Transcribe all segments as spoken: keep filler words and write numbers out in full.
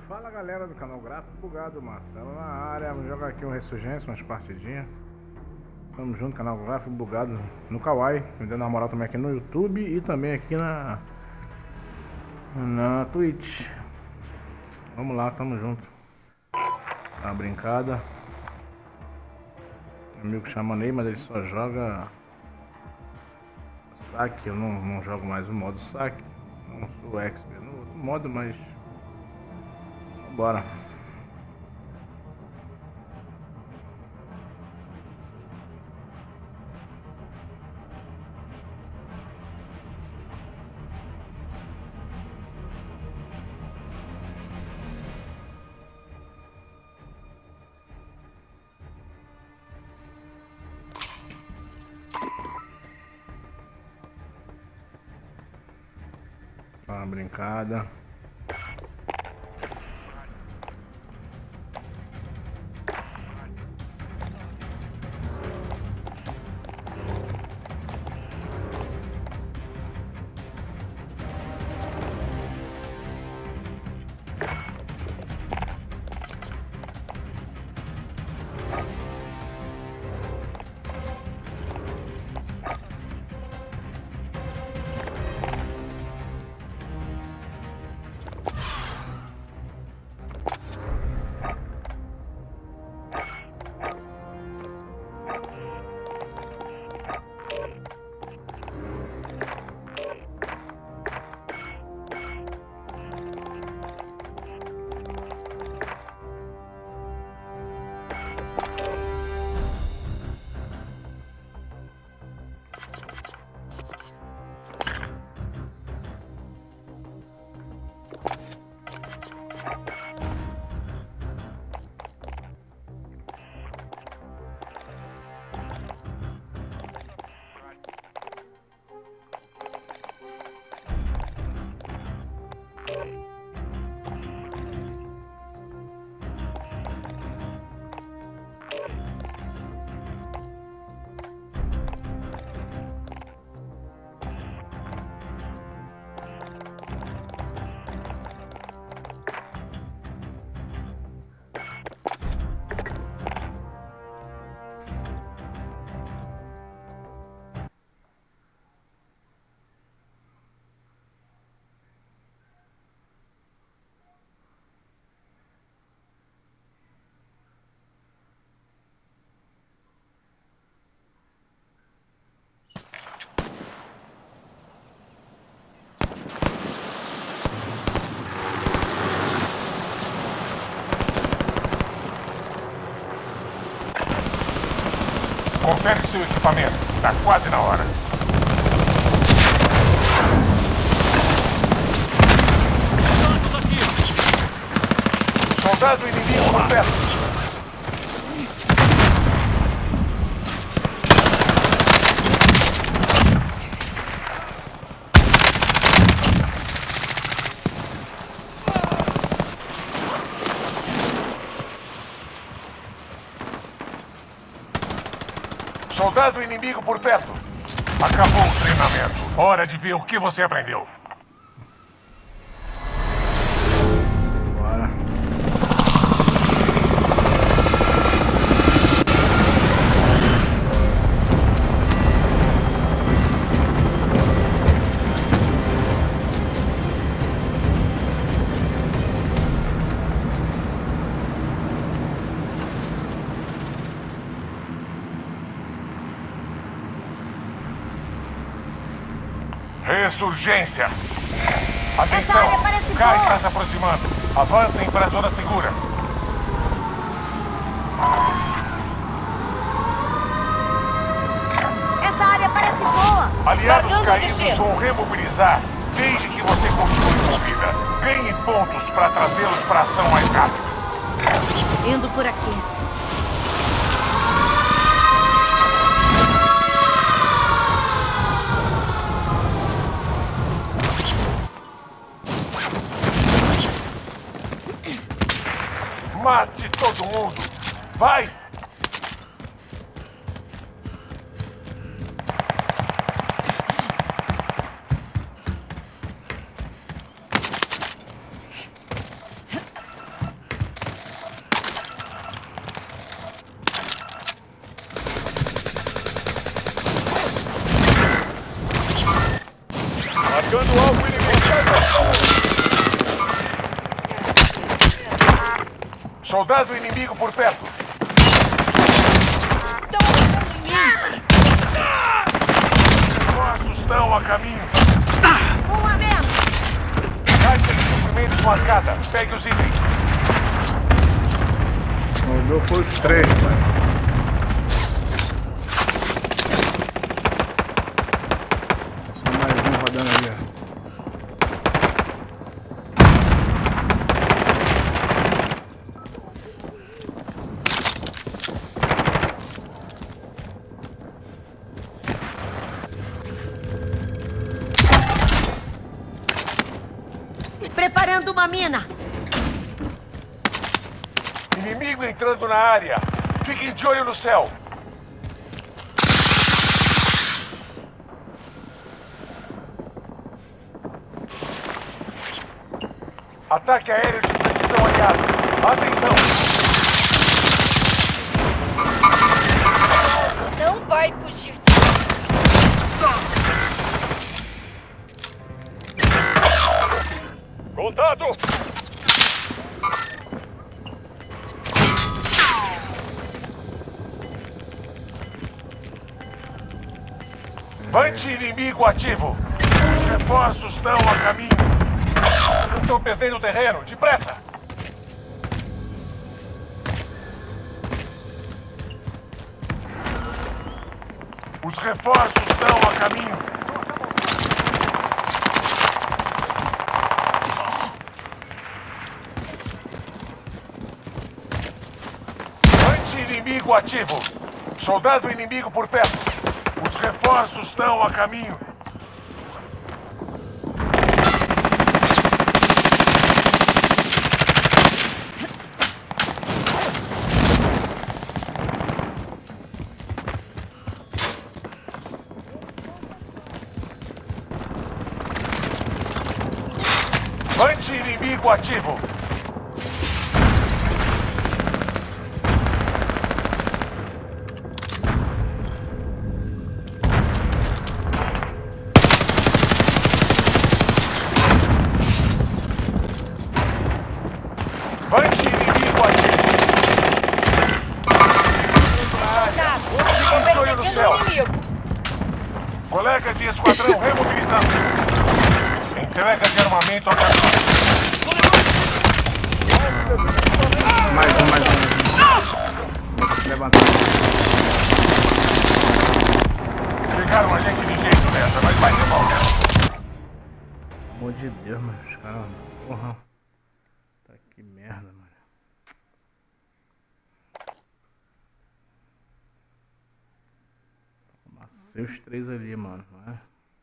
Fala galera do canal Gráfico Bugado, Marcelo na área. Vamos jogar aqui um Ressurgência, umas partidinhas. Tamo junto, canal Gráfico Bugado no Kawaii, me dando uma moral também aqui no YouTube e também aqui na na Twitch. Vamos lá, tamo junto. Dá uma brincada. Meu amigo chama Ney, mas ele só joga saque. Eu não, não jogo mais o modo saque. Não sou expert no outro modo, mas bora. Uma brincada. Confere seu equipamento. Tá quase na hora. Soldados aqui! Soldado inimigo por perto. Soldado inimigo por perto. Acabou o treinamento. Hora de ver o que você aprendeu. Bora. Ressurgência. Essa Atenção. área parece K boa. está se aproximando. Avancem para a zona segura. Essa área parece boa. Aliados Marcando caídos destino. vão remobilizar desde que você continue envolvida. Ganhe pontos para trazê-los para ação mais rápido. Indo por aqui. Mate todo mundo. Vai! Soldado inimigo por perto. Reforços estão a caminho. Um a menos. Caixa de suprimentos marcada. Pegue os itens. Mandou foi os três, pai. Só mais um rodando ali, ó. Preparando uma mina. Inimigo entrando na área. Fiquem de olho no céu. Ataque aéreo de precisão aliado. Atenção! Não vai fugir. Contato! Vante inimigo ativo. Os reforços estão a caminho. Estou perdendo terreno. Depressa! Os reforços estão a caminho. Inimigo ativo. Soldado inimigo por perto. Os reforços estão a caminho. Vante inimigo ativo. Vante inimigo ativo. Fiquem de olho no céu. Colega de esquadrão remobilizando. Entrega de armamento a caminho. Mais um, mais um. Vou levantar. Pegaram a gente de jeito nessa, mas vai devolver. Pelo amor de Deus, mano. Os caras. Porra. Tá que merda, mano. Amassei os três ali, mano. Não é?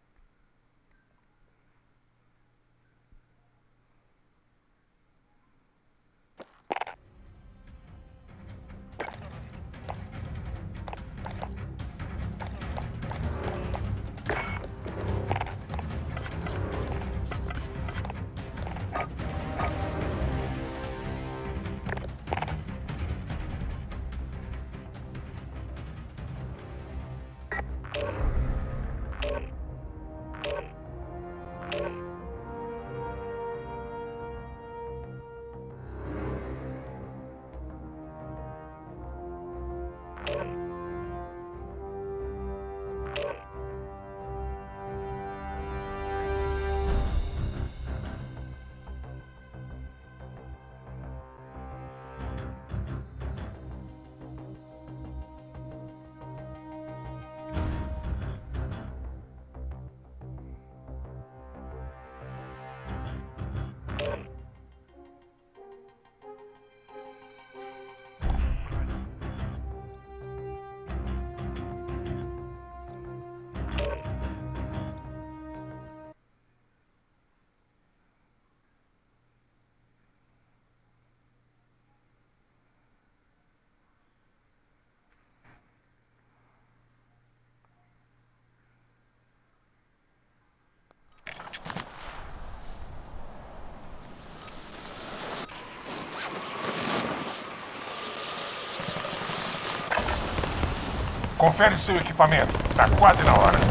Confere seu equipamento. Tá quase na hora.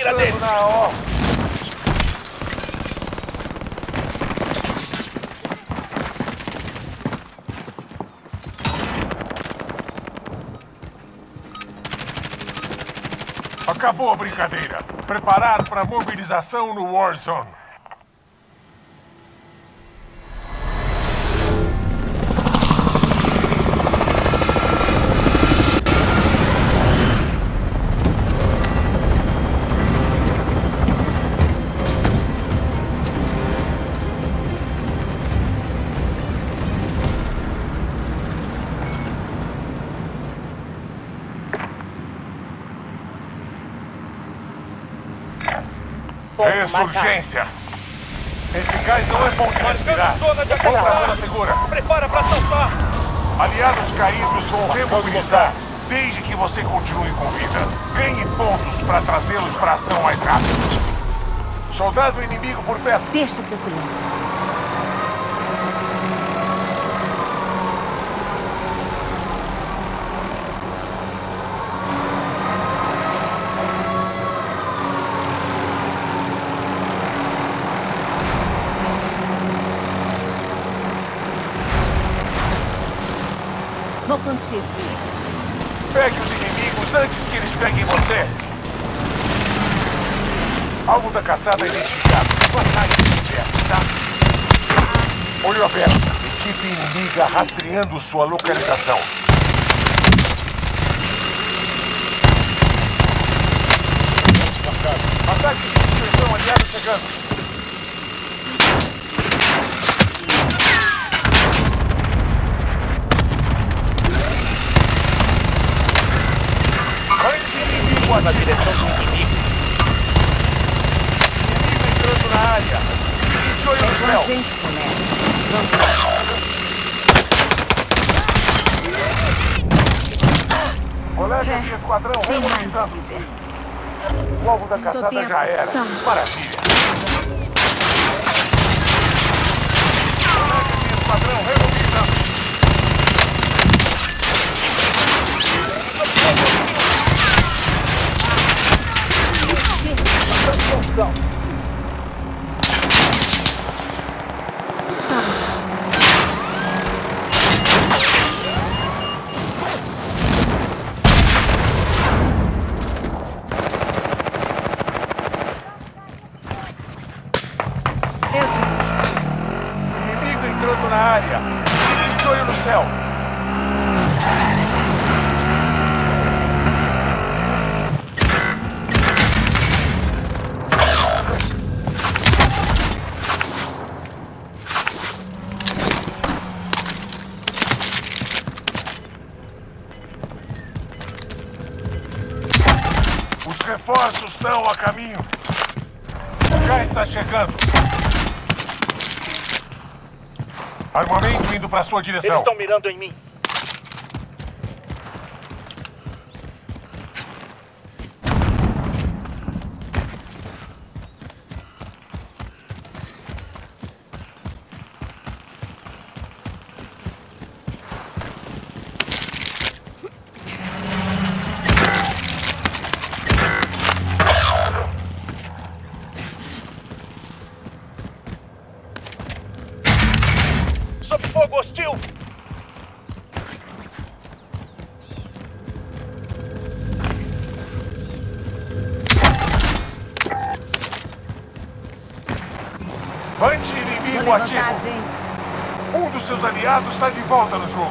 mira dele. Na ó. Acabou a brincadeira. Preparar para mobilização no Warzone. Ressurgência! Esse gás não é bom de respirar. Vamos para a zona segura. Prepara para saltar. Aliados caídos vão remobilizar, desde que você continue com vida. Ganhe pontos para trazê-los para ação mais rápida. Soldado inimigo por perto. Deixa que eu cuido. Vou contigo. Pegue os inimigos antes que eles peguem você. Alvo da caçada identificado. Vantagem de perto, tá? Olho aberto. Equipe inimiga rastreando sua localização. Ataque de dispersão aliado chegando. Na direção do inimigo. Inimigo entrando na área. De olho no céu. Gente, colega. Colega de esquadrão, Tem mais se remobilizando. quiser. O alvo da caçada dentro. já era. Tá. Maravilha. Colega de esquadrão, remobilizando. Eu te puxo. Inimigo entrando na área. De olho no céu. Os reforços estão a caminho. O gás está chegando. Armamento indo para sua Eles direção. estão mirando em mim. Sob fogo hostil. Vante Vou inimigo levantar a ativo. gente. Um dos seus aliados está de volta no jogo.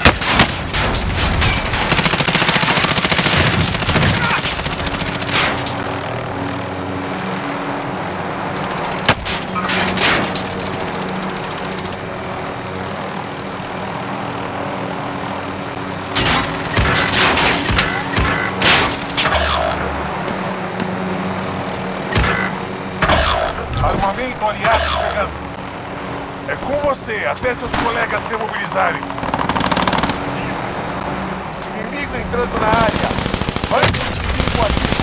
Armamento aliado chegando. É com você, até seus colegas remobilizarem. Inimigo entrando na área. Antes inimigo ativo.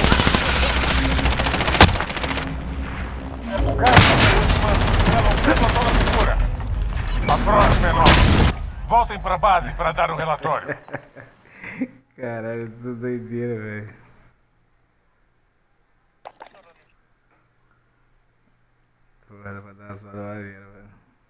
O gás está aproximando. A zona segura. A próxima é nossa. Voltem pra base para dar o relatório. Caralho, tudo doideira, velho. velho, vai dar uma zoada maneira, velho.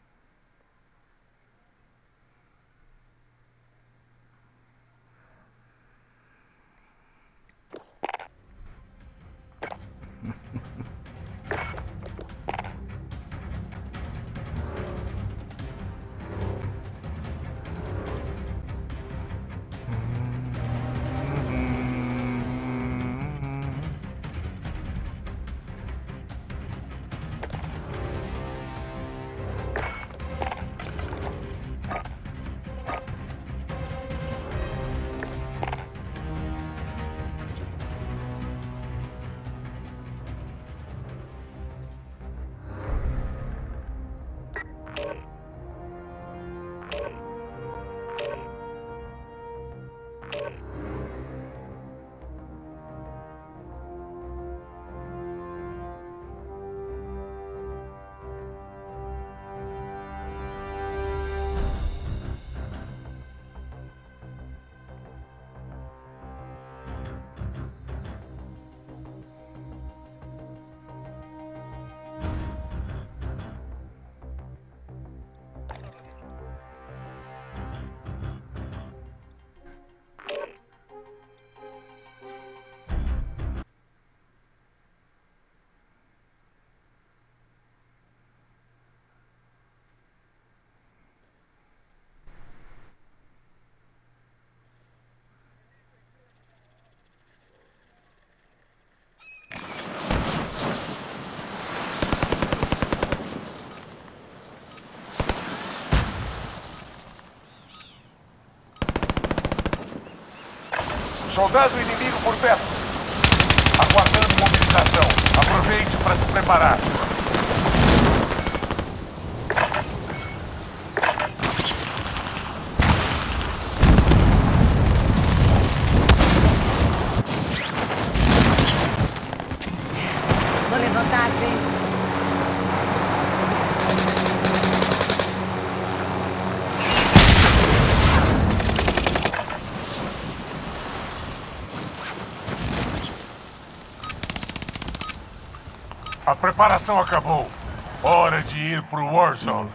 Soldado inimigo por perto. Aguardando mobilização. Aproveite para se preparar. Vou levantar, gente. A preparação acabou. Hora de ir pro Warzone.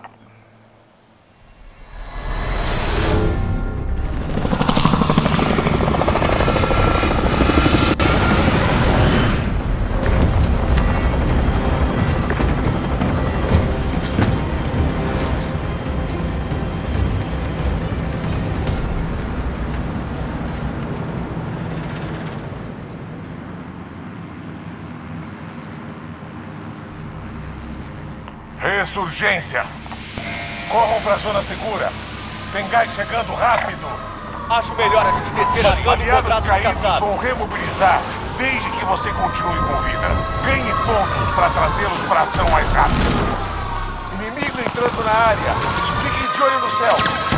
Ressurgência! Corram pra zona segura! Tem gás chegando rápido! Acho melhor a gente descer a Os zona e aliados encontrar os caídos caçados. vão remobilizar desde que você continue com vida. Ganhe pontos para trazê-los para ação mais rápido. Inimigo entrando na área. Fiquem de olho no céu.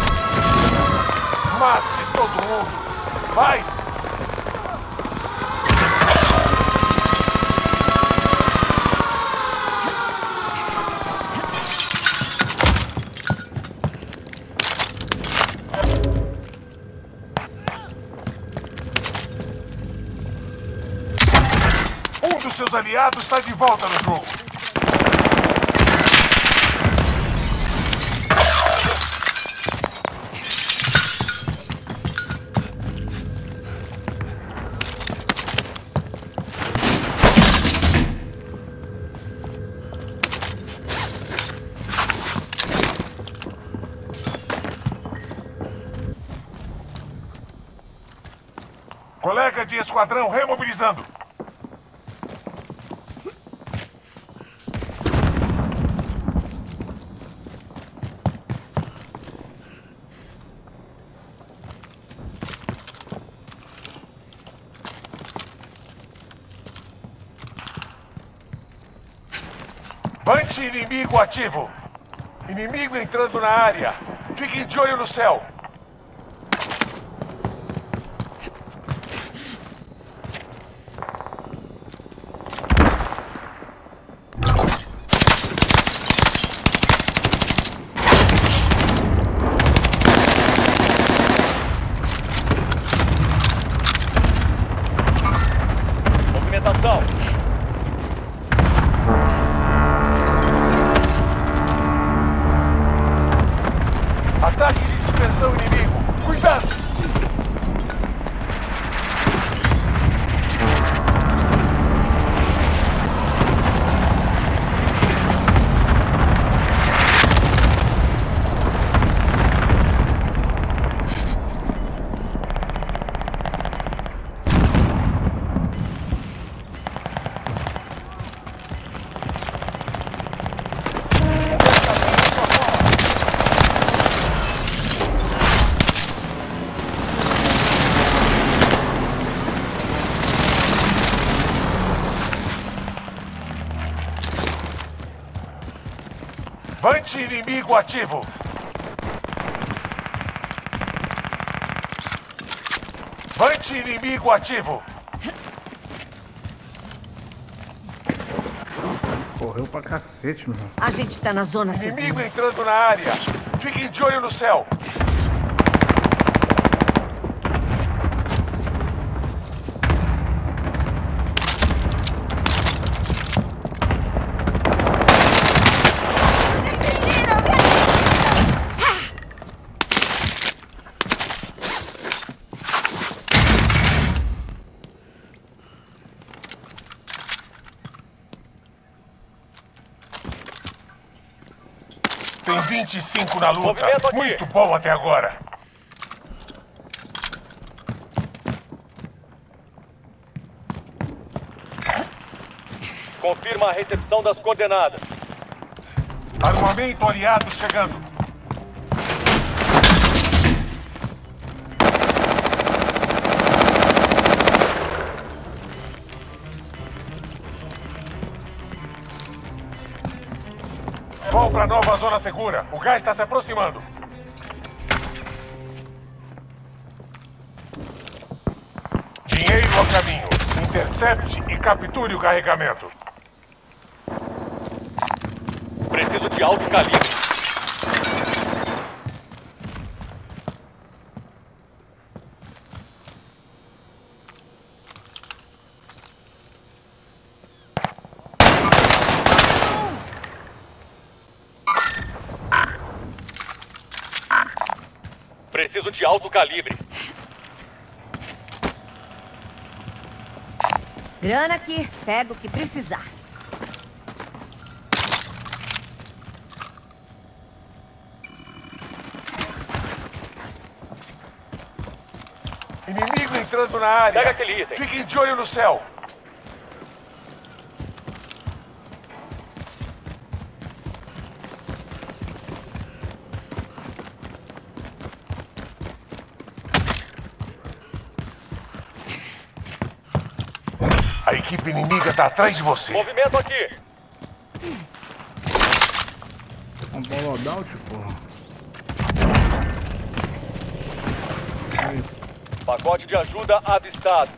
Mate todo mundo. Vai! Um dos seus aliados está de volta no jogo. Colega de esquadrão remobilizando. Bunch inimigo ativo. Inimigo entrando na área. Fiquem de olho no céu. Movimentação. Vante inimigo ativo. Vante inimigo ativo. Correu pra cacete, meu irmão. A gente tá na zona segura. Inimigo entrando na área. Fiquem de olho no céu. Tem vinte e cinco na luta. Movimento aqui. Muito bom até agora. Confirma a recepção das coordenadas. Armamento aliado chegando. Vão para nova zona segura. O gás está se aproximando. Dinheiro a caminho. Intercepte e capture o carregamento. Preciso de alto calibre. Preciso de alto calibre. Grana aqui. Pega o que precisar. Inimigo entrando na área. Pega aquele item. Fiquem de olho no céu. A equipe inimiga está atrás de você. Movimento aqui. Um bom loadout, porra. Pacote de ajuda avistado.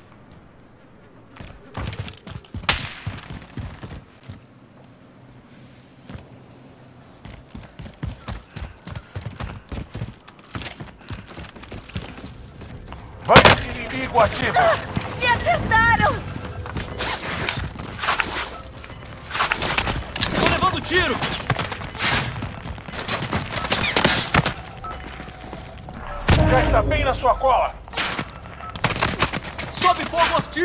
Vante inimigo ativo. Me acertaram! Tô levando tiro. O gás está bem na sua cola. Sobe fogo hostil.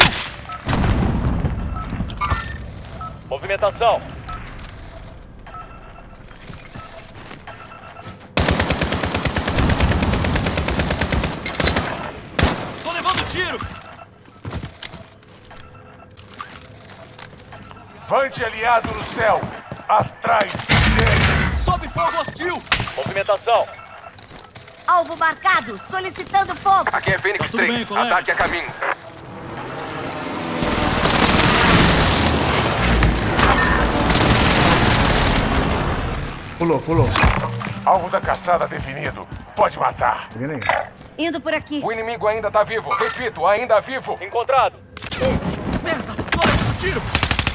Movimentação. Tô levando tiro. Vante aliado no céu. Atrás dele. Sobe fogo hostil. Movimentação. Alvo marcado. Solicitando fogo. Aqui é Fênix Tá tudo bem, três. colega? Ataque a caminho. Pulou, pulou. Alvo da caçada definido. Pode matar. Tá vendo aí? Indo por aqui. O inimigo ainda tá vivo. Repito, ainda vivo. Encontrado. Merda! Tô levando tiro!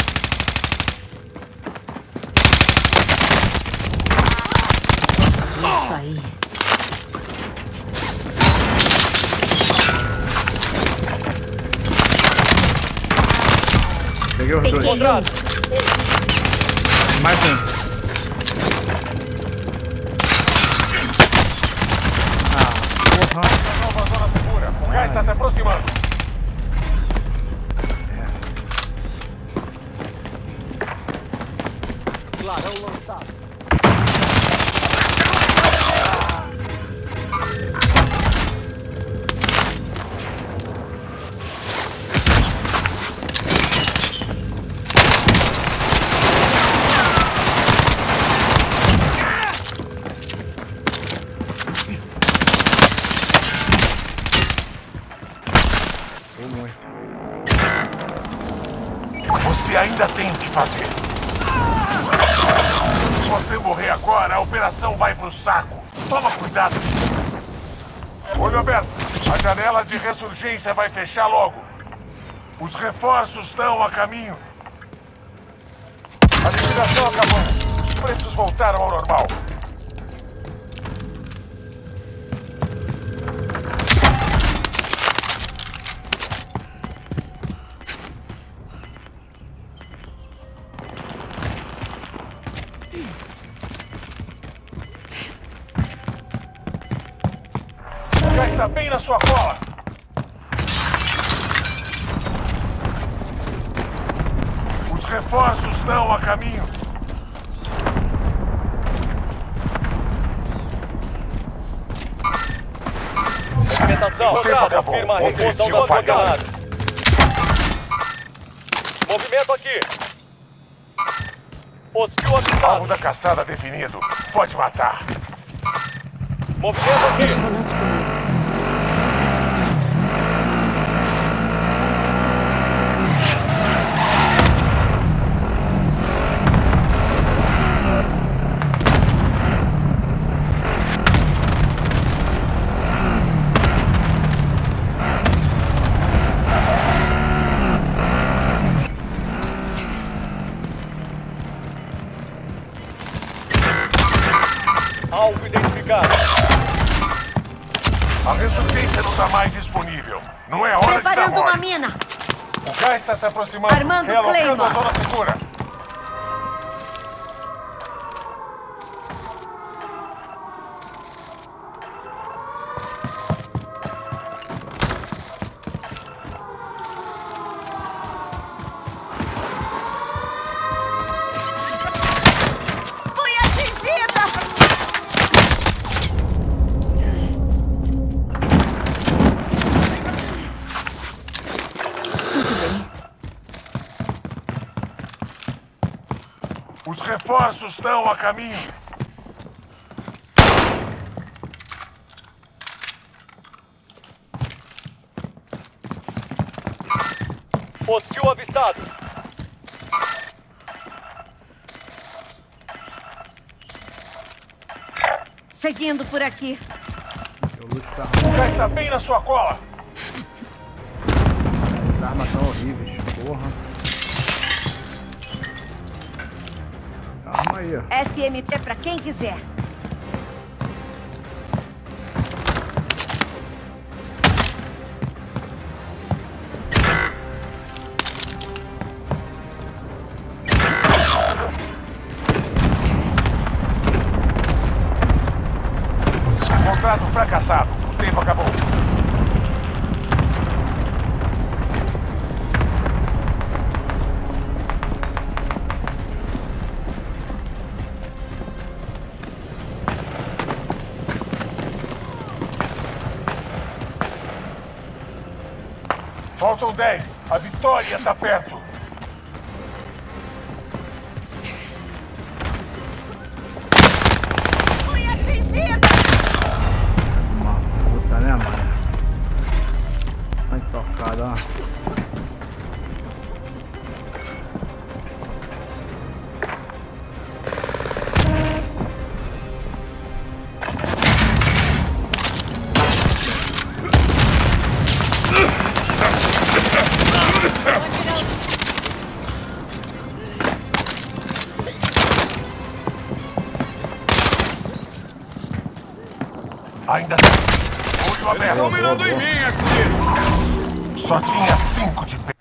Isso aí. Peguei os dois. Peguei um. Mais um. Ah, porra. Nova zona segura. O gás está se aproximando. Clarão lançado. Você ainda tem o que fazer. Se você morrer agora, a operação vai pro saco. Toma cuidado. Olho aberto. A janela de ressurgência vai fechar logo. Os reforços estão a caminho. A liquidação acabou. Os preços voltaram ao normal. Já está bem na sua cola. Os reforços estão a caminho. Movimentação. O tempo acabou. Confirma a O reposição objetivo do falhou. coordenado. Movimento aqui. Hostil Alvo avistado. da caçada definido. Pode matar. Movimento aqui. Alvo identificado. A ressurgência não está mais disponível. Não é hora Preparando de dar uma mole. mina. O gás está se aproximando. Armando Relocando a Claymore. zona segura. Fui atingida! Tudo bem. Os reforços estão a caminho. Hostil avistado. Seguindo por aqui. O loot tá O gás está bem na sua cola. ruim. As armas tão horríveis. Porra. Arma aí, ó. S M P pra quem quiser. Contrato fracassado. O tempo acabou. Faltam dez. A vitória está perto. Fui atingida! Uma puta, né, mano? Vai tocada, ó. Ainda tem. Olho aberto. Estão mirando em mim aqui. Só tinha cinco de pé.